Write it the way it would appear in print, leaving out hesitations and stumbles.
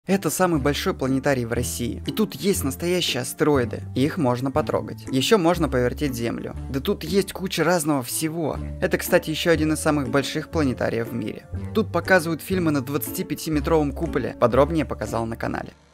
Это самый большой планетарий в России. И тут есть настоящие астероиды, и их можно потрогать. Еще можно повертеть Землю. Да тут есть куча разного всего. Это, кстати, еще один из самых больших планетариев в мире. Тут показывают фильмы на 25-метровом куполе. Подробнее показал на канале.